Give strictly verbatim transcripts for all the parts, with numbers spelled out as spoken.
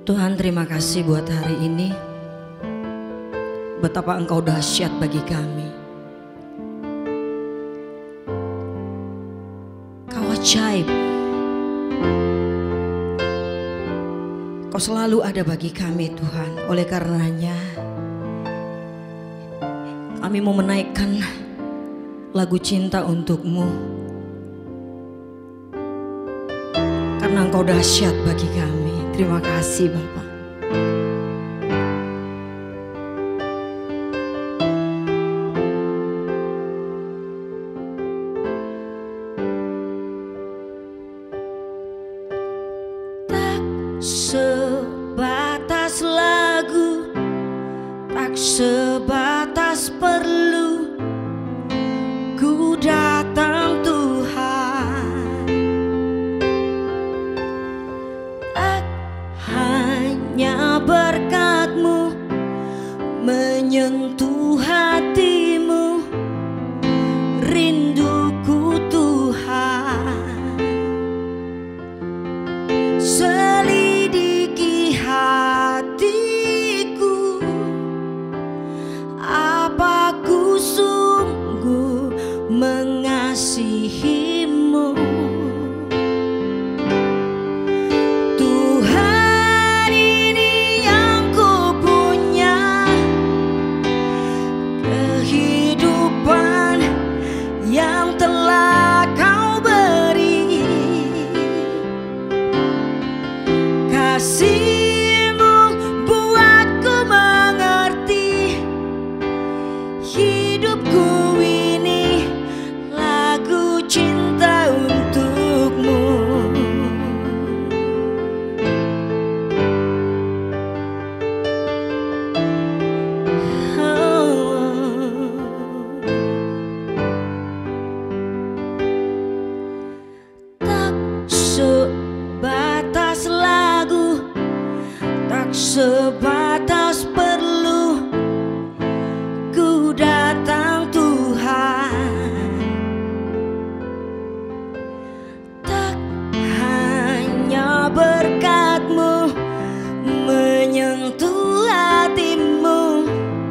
Tuhan, terima kasih buat hari ini. Betapa Engkau dahsyat bagi kami. Kau ajaib. Kau selalu ada bagi kami, Tuhan. Oleh karenanya kami mau menaikkan lagu cinta untuk-Mu, karena Engkau dahsyat bagi kami. Terima kasih Bapak. Tak sebatas lagu, tak sebatas perlu, ku datang Tuhan. Tak hanya berkat-Mu menyentuh hatimu, rinduku Tuhan. Selidiki hatiku, apa ku sungguh mengasihi-Mu. Tuhan, ini yang ku punya, kehidupan yang telah Kau beri. Kasih-Mu buatku mengerti, hidupku ini lagu cinta untuk-Mu. Oh. Tak sebatas lagu, tak sebatas perlu, ku datang Tuhan. Tak hanya berkat-Mu menyentuh hatimu,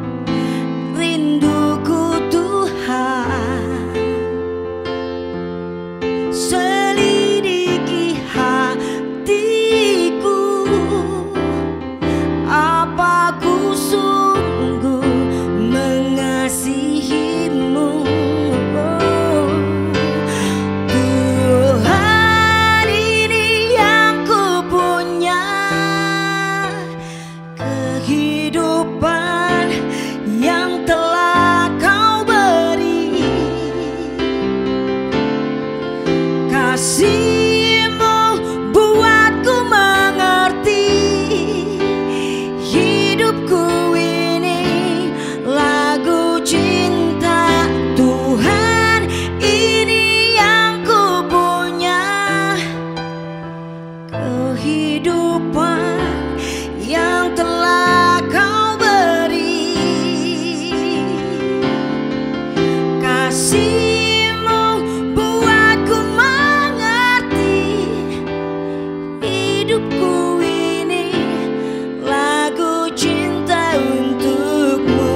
rinduku Tuhan. Selidiki hatiku, apa ku sungguh mengasihi-Mu. Tuhan, ini yang ku punya, kehidupan yang telah Kau beri. Kasih-Mu buatku mengerti, hidupku ini lagu cinta. Tuhan, ini yang ku punya, kehidupan yang telah Kau beri. Kasih-Mu buatku mengerti, hidupku ini lagu cinta untuk-Mu.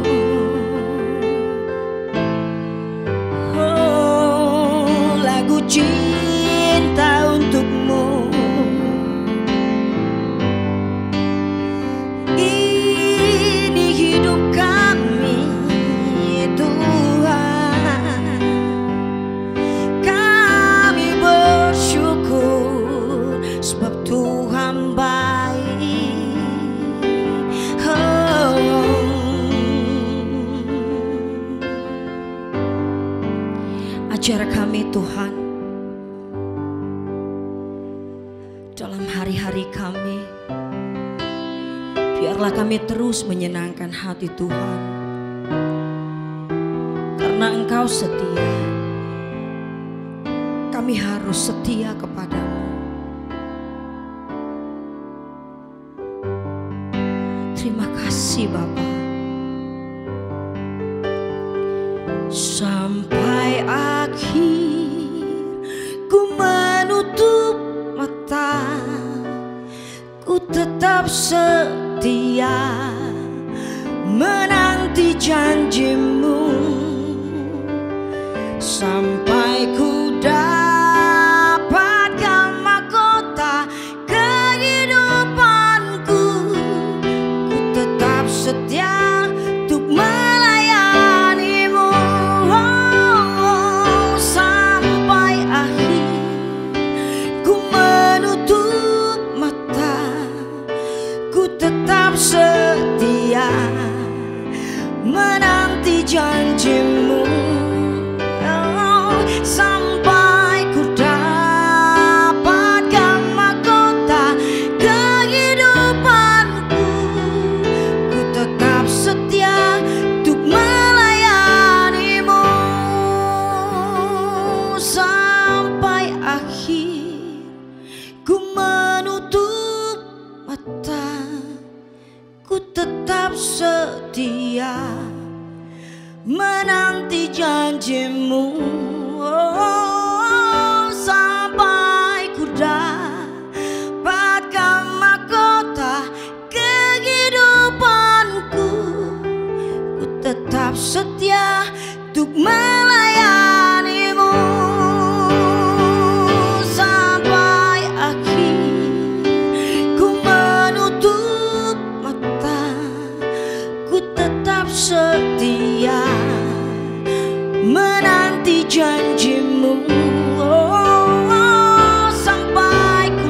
Oh, lagu cinta untuk-Mu. Ini hidup kami Tuhan, kami bersyukur sebab Tuhan baik. Oh. Ajar kami Tuhan dalam hari-hari kami, biarlah kami terus menyenangkan hati Tuhan, karena Engkau setia. Kami harus setia kepada-Mu. Terima kasih Bapa. Sampai akhir ku menutup mata, ku tetap tetap setia menanti janjimu sampai ku dapatkan mahkota kehidupanku. Ku tetap setia untuk melayanimu oh, sampai akhir. Ku menutup mata, ku tetap setia menanti janjimu oh, sampai ku dapatkan mahkota kehidupanku. Ku tetap setia untuk melayanimu sampai akhir. Ku menutup mata, ku tetap setia menanti janjimu oh, sampai ku dapatkan mahkota kehidupanku. Ku tetap setia untuk melayanimu sampai akhir. Ku menutup mata, ku tetap setia menanti janjimu oh, sampai ku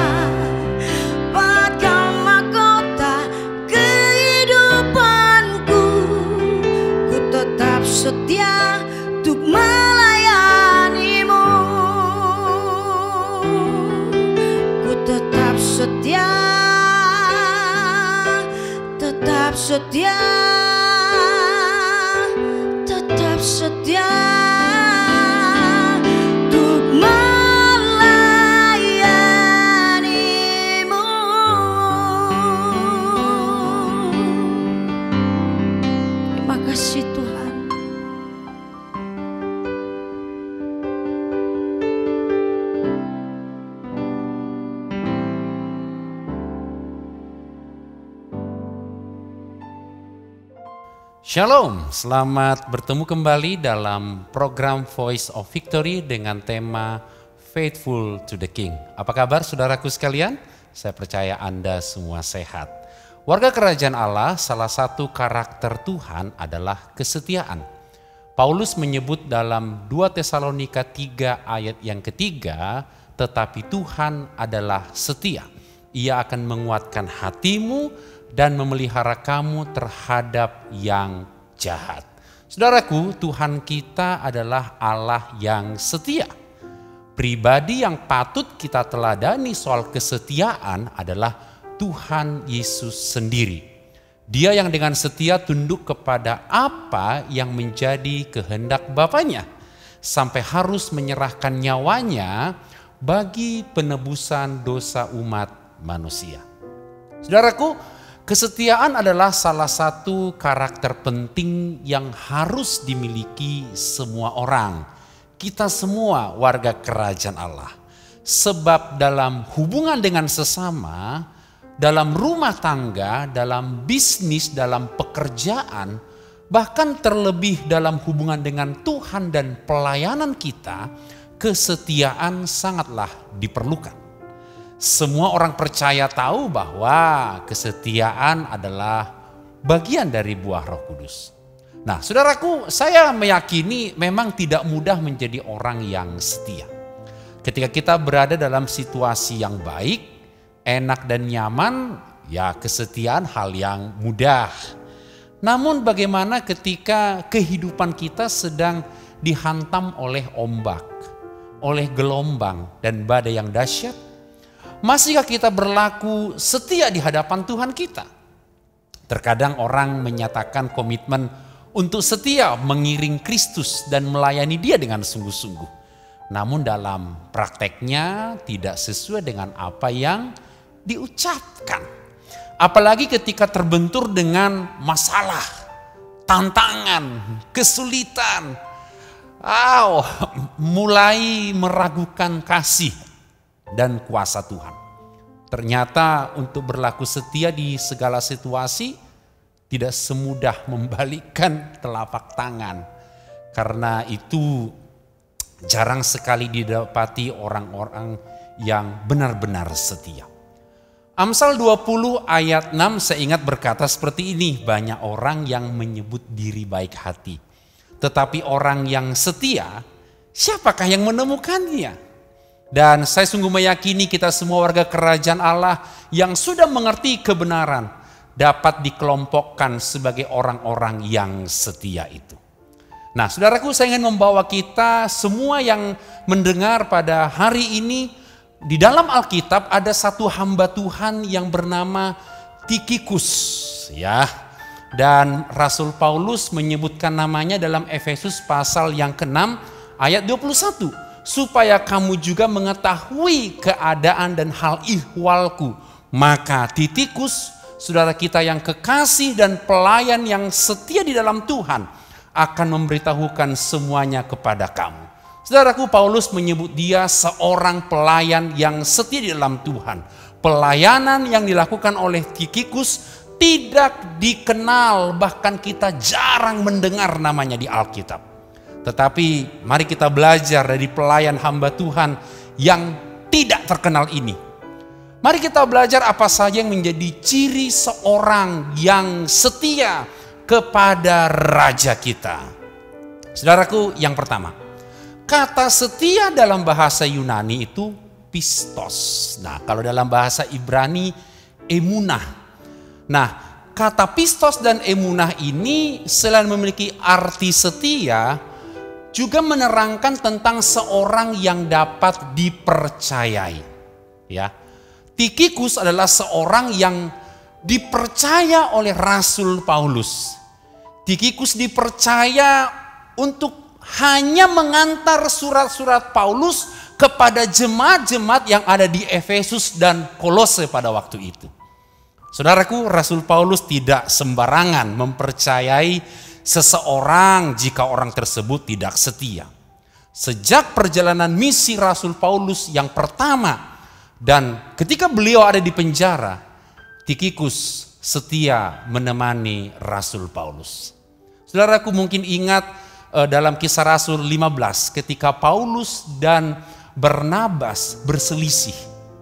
dapatkan mahkota kehidupanku. Ku tetap setia untuk melayanimu. Ku tetap setia, tetap setia, tetap setia untuk melayanimu. Terima kasih Tuhan. Shalom, selamat bertemu kembali dalam program Voice of Victory dengan tema Faithful to the King. Apa kabar saudaraku sekalian? Saya percaya Anda semua sehat. Warga kerajaan Allah, salah satu karakter Tuhan adalah kesetiaan. Paulus menyebut dalam dua Tesalonika tiga ayat yang ketiga, tetapi Tuhan adalah setia. Ia akan menguatkan hatimu dan memelihara kamu terhadap yang jahat. Saudaraku, Tuhan kita adalah Allah yang setia. Pribadi yang patut kita teladani soal kesetiaan adalah Tuhan Yesus sendiri. Dia yang dengan setia tunduk kepada apa yang menjadi kehendak Bapanya, sampai harus menyerahkan nyawanya bagi penebusan dosa umat manusia. Saudaraku, kesetiaan adalah salah satu karakter penting yang harus dimiliki semua orang. Kita semua warga kerajaan Allah. Sebab dalam hubungan dengan sesama, dalam rumah tangga, dalam bisnis, dalam pekerjaan, bahkan terlebih dalam hubungan dengan Tuhan dan pelayanan kita, kesetiaan sangatlah diperlukan. Semua orang percaya tahu bahwa kesetiaan adalah bagian dari buah Roh Kudus. Nah, saudaraku, saya meyakini memang tidak mudah menjadi orang yang setia. Ketika kita berada dalam situasi yang baik, enak dan nyaman, ya kesetiaan hal yang mudah. Namun bagaimana ketika kehidupan kita sedang dihantam oleh ombak, oleh gelombang dan badai yang dahsyat? Masihkah kita berlaku setia di hadapan Tuhan kita? Terkadang orang menyatakan komitmen untuk setia mengiring Kristus dan melayani Dia dengan sungguh-sungguh. Namun dalam prakteknya tidak sesuai dengan apa yang diucapkan. Apalagi ketika terbentur dengan masalah, tantangan, kesulitan. Oh, mulai meragukan kasih dan kuasa Tuhan. Ternyata untuk berlaku setia di segala situasi tidak semudah membalikkan telapak tangan. Karena itu jarang sekali didapati orang-orang yang benar-benar setia. Amsal dua puluh ayat enam saya ingat berkata seperti ini, banyak orang yang menyebut diri baik hati, tetapi orang yang setia, siapakah yang menemukannya? Dan saya sungguh meyakini kita semua warga kerajaan Allah yang sudah mengerti kebenaran dapat dikelompokkan sebagai orang-orang yang setia itu. Nah, saudaraku, saya ingin membawa kita semua yang mendengar pada hari ini, di dalam Alkitab ada satu hamba Tuhan yang bernama Tikhikus, ya. Dan Rasul Paulus menyebutkan namanya dalam Efesus pasal yang keenam ayat dua puluh satu. Supaya kamu juga mengetahui keadaan dan hal ihwalku. Maka Tikhikus, saudara kita yang kekasih dan pelayan yang setia di dalam Tuhan, akan memberitahukan semuanya kepada kamu. Saudaraku, Paulus menyebut dia seorang pelayan yang setia di dalam Tuhan. Pelayanan yang dilakukan oleh Tikhikus tidak dikenal, bahkan kita jarang mendengar namanya di Alkitab. Tetapi mari kita belajar dari pelayan hamba Tuhan yang tidak terkenal ini. Mari kita belajar apa saja yang menjadi ciri seorang yang setia kepada Raja kita. Saudaraku, yang pertama, kata setia dalam bahasa Yunani itu pistos. Nah, kalau dalam bahasa Ibrani emunah. Nah, kata pistos dan emunah ini selain memiliki arti setia, juga menerangkan tentang seorang yang dapat dipercayai. Ya, Tikhikus adalah seorang yang dipercaya oleh Rasul Paulus. Tikhikus dipercaya untuk hanya mengantar surat-surat Paulus kepada jemaat-jemaat yang ada di Efesus dan Kolose pada waktu itu. Saudaraku, Rasul Paulus tidak sembarangan mempercayai seseorang jika orang tersebut tidak setia. Sejak perjalanan misi Rasul Paulus yang pertama dan ketika beliau ada di penjara, Tikhikus setia menemani Rasul Paulus. Saudaraku mungkin ingat eh, dalam Kisah Rasul lima belas ketika Paulus dan Barnabas berselisih.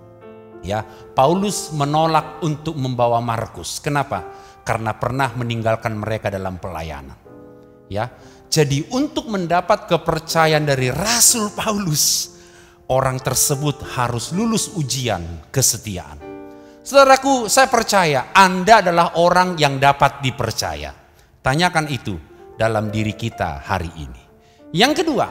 Ya, Paulus menolak untuk membawa Markus. Kenapa? Karena pernah meninggalkan mereka dalam pelayanan. Ya, jadi untuk mendapat kepercayaan dari Rasul Paulus, orang tersebut harus lulus ujian kesetiaan. Saudaraku, saya percaya Anda adalah orang yang dapat dipercaya. Tanyakan itu dalam diri kita hari ini. Yang kedua,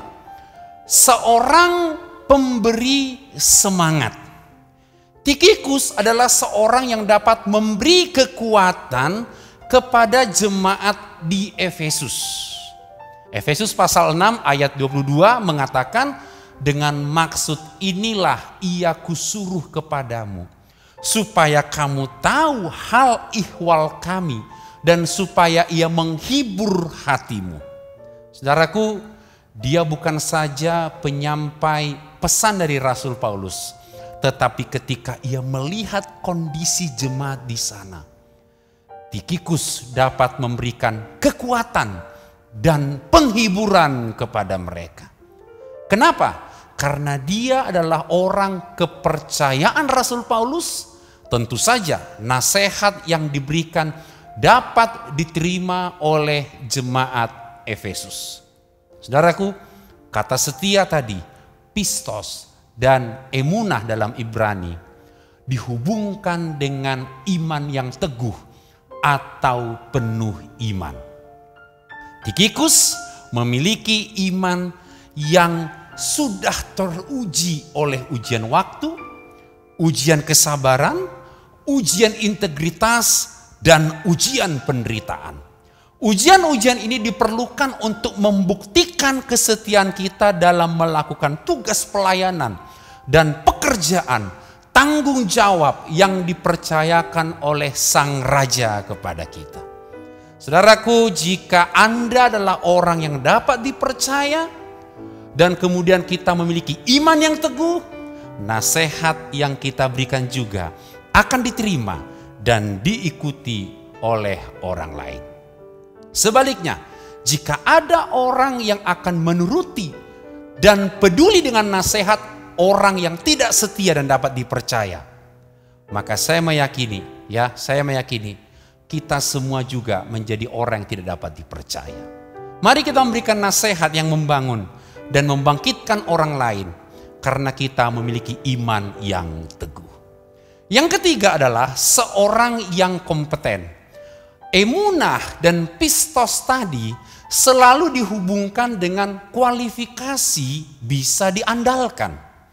seorang pemberi semangat. Tikhikus adalah seorang yang dapat memberi kekuatan kepada jemaat di Efesus. Efesus pasal enam ayat dua puluh dua mengatakan, dengan maksud inilah ia kusuruh kepadamu, supaya kamu tahu hal ihwal kami dan supaya ia menghibur hatimu. Saudaraku, dia bukan saja penyampai pesan dari Rasul Paulus, tetapi ketika ia melihat kondisi jemaat di sana, Tikhikus dapat memberikan kekuatan dan penghiburan kepada mereka. Kenapa? Karena dia adalah orang kepercayaan Rasul Paulus. Tentu saja nasihat yang diberikan dapat diterima oleh jemaat Efesus. Saudaraku, kata setia tadi, pistos dan emunah dalam Ibrani dihubungkan dengan iman yang teguh atau penuh iman. Tikhikus memiliki iman yang sudah teruji oleh ujian waktu, ujian kesabaran, ujian integritas, dan ujian penderitaan. Ujian-ujian ini diperlukan untuk membuktikan kesetiaan kita dalam melakukan tugas pelayanan dan pekerjaan, tanggung jawab yang dipercayakan oleh Sang Raja kepada kita. Saudaraku, jika Anda adalah orang yang dapat dipercaya dan kemudian kita memiliki iman yang teguh, nasihat yang kita berikan juga akan diterima dan diikuti oleh orang lain. Sebaliknya, jika ada orang yang akan menuruti dan peduli dengan nasihat orang yang tidak setia dan dapat dipercaya, maka saya meyakini, ya, saya meyakini kita semua juga menjadi orang yang tidak dapat dipercaya. Mari kita memberikan nasihat yang membangun dan membangkitkan orang lain karena kita memiliki iman yang teguh. Yang ketiga adalah seorang yang kompeten. Emunah dan pistos tadi selalu dihubungkan dengan kualifikasi bisa diandalkan.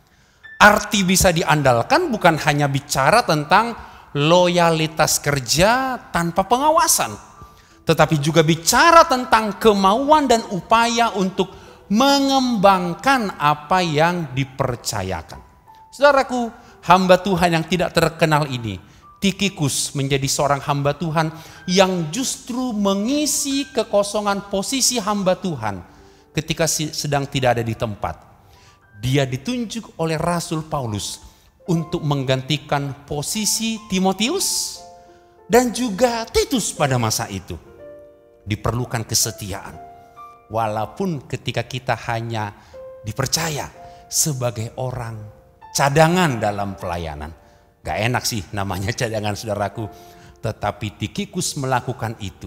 Arti bisa diandalkan bukan hanya bicara tentang loyalitas kerja tanpa pengawasan, tetapi juga bicara tentang kemauan dan upaya untuk mengembangkan apa yang dipercayakan. Saudaraku, hamba Tuhan yang tidak terkenal ini, Tikhikus, menjadi seorang hamba Tuhan yang justru mengisi kekosongan posisi hamba Tuhan ketika sedang tidak ada di tempat. Dia ditunjuk oleh Rasul Paulus untuk menggantikan posisi Timotius dan juga Titus pada masa itu. Diperlukan kesetiaan. Walaupun ketika kita hanya dipercaya sebagai orang cadangan dalam pelayanan. Gak enak sih namanya cadangan, saudaraku. Tetapi Tikhikus melakukan itu.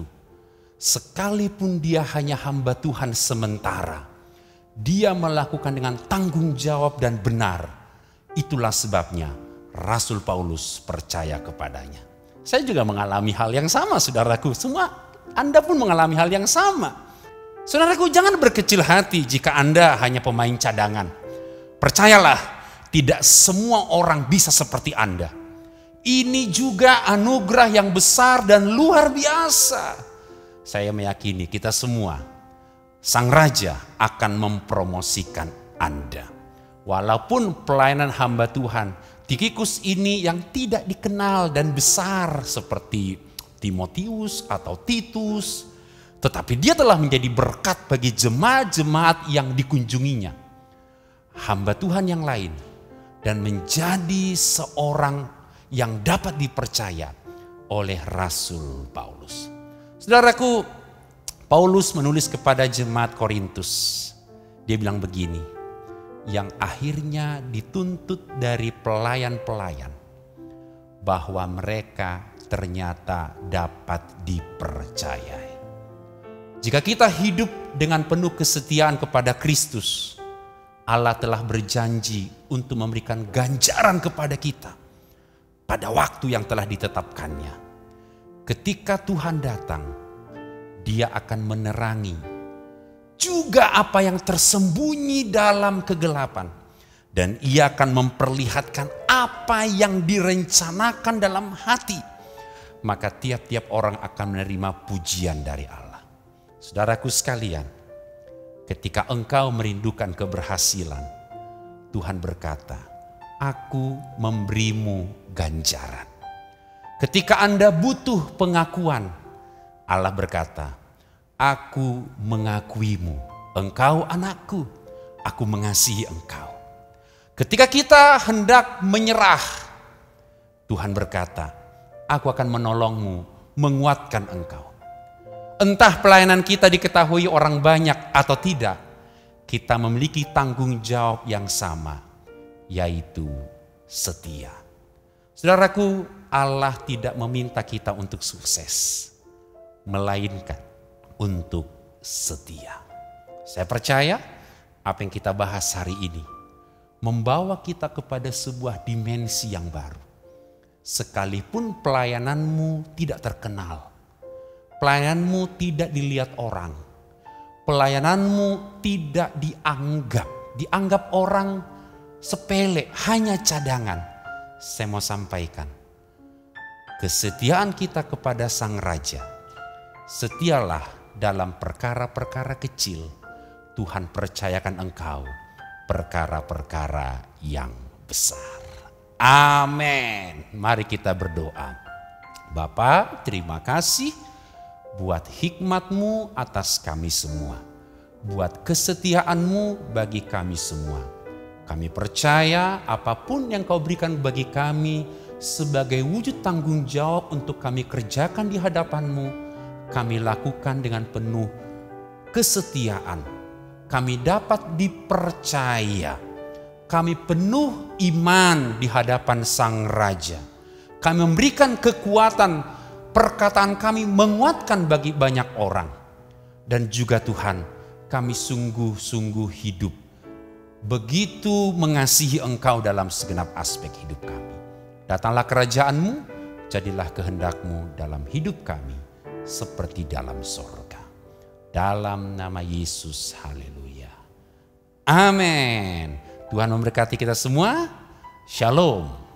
Sekalipun dia hanya hamba Tuhan sementara, dia melakukan dengan tanggung jawab dan benar. Itulah sebabnya Rasul Paulus percaya kepadanya. Saya juga mengalami hal yang sama, saudaraku. Semua Anda pun mengalami hal yang sama. Saudaraku, jangan berkecil hati jika Anda hanya pemain cadangan. Percayalah, tidak semua orang bisa seperti Anda. Ini juga anugerah yang besar dan luar biasa. Saya meyakini kita semua, Sang Raja akan mempromosikan Anda. Walaupun pelayanan hamba Tuhan Tikhikus ini yang tidak dikenal dan besar seperti Timotius atau Titus, tetapi dia telah menjadi berkat bagi jemaat-jemaat yang dikunjunginya. Hamba Tuhan yang lain dan menjadi seorang yang dapat dipercaya oleh Rasul Paulus. Saudaraku, Paulus menulis kepada jemaat Korintus. Dia bilang begini, yang akhirnya dituntut dari pelayan-pelayan bahwa mereka ternyata dapat dipercayai. Jika kita hidup dengan penuh kesetiaan kepada Kristus, Allah telah berjanji untuk memberikan ganjaran kepada kita pada waktu yang telah ditetapkannya. Ketika Tuhan datang, Dia akan menerangi juga apa yang tersembunyi dalam kegelapan. Dan Ia akan memperlihatkan apa yang direncanakan dalam hati. Maka tiap-tiap orang akan menerima pujian dari Allah. Saudaraku sekalian, ketika engkau merindukan keberhasilan, Tuhan berkata, aku memberimu ganjaran. Ketika Anda butuh pengakuan, Allah berkata, aku mengakuimu, engkau anakku, aku mengasihi engkau. Ketika kita hendak menyerah, Tuhan berkata, aku akan menolongmu, menguatkan engkau. Entah pelayanan kita diketahui orang banyak atau tidak, kita memiliki tanggung jawab yang sama, yaitu setia. Saudaraku, Allah tidak meminta kita untuk sukses, melainkan untuk setia. Saya percaya apa yang kita bahas hari ini membawa kita kepada sebuah dimensi yang baru. Sekalipun pelayananmu tidak terkenal, pelayananmu tidak dilihat orang, pelayananmu tidak dianggap, dianggap orang sepele, hanya cadangan. Saya mau sampaikan, kesetiaan kita kepada Sang Raja, setialah dalam perkara-perkara kecil, Tuhan percayakan engkau perkara-perkara yang besar. Amin. Mari kita berdoa. Bapa, terima kasih buat hikmat-Mu atas kami semua, buat kesetiaan-Mu bagi kami semua. Kami percaya apapun yang Kau berikan bagi kami sebagai wujud tanggung jawab untuk kami kerjakan di hadapan-Mu, kami lakukan dengan penuh kesetiaan. Kami dapat dipercaya. Kami penuh iman di hadapan Sang Raja. Kami memberikan kekuatan, perkataan kami menguatkan bagi banyak orang. Dan juga Tuhan, kami sungguh-sungguh hidup begitu mengasihi Engkau dalam segenap aspek hidup kami. Datanglah kerajaan-Mu, jadilah kehendak-Mu dalam hidup kami seperti dalam sorga. Dalam nama Yesus, haleluya. Amin. Tuhan memberkati kita semua. Shalom.